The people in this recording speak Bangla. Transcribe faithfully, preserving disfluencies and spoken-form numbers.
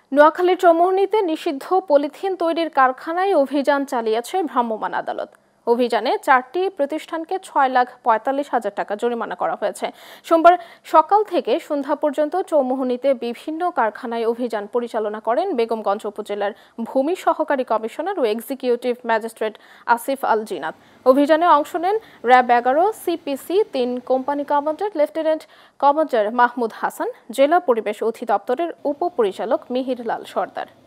নোয়াখালীর চৌমুহনীতে নিষিদ্ধ পলিথিন তৈরির কারখানায় অভিযান চালিয়েছে ভ্রাম্যমাণ আদালত। অভিযানে চারটি প্রতিষ্ঠানকে ছয় লাখ পঁয়তাল্লিশ হাজার টাকা জরিমানা করা হয়েছে। সোমবার সকাল থেকে সন্ধ্যা পর্যন্ত চৌমুহনীতে বিভিন্ন কারখানায় অভিযান পরিচালনা করেন বেগমগঞ্জ উপজেলার ভূমি সহকারী কমিশনার ও এক্সিকিউটিভ ম্যাজিস্ট্রেট আসিফ আল জিনাত। অভিযানে অংশ নেন র্যাব এগারো সিপিসি তিন company commander lieutenant commander Mahmud Hasan, জেলা পরিবেশ অধিদপ্তরের উপপরিচালক মিহির লাল সর্দার।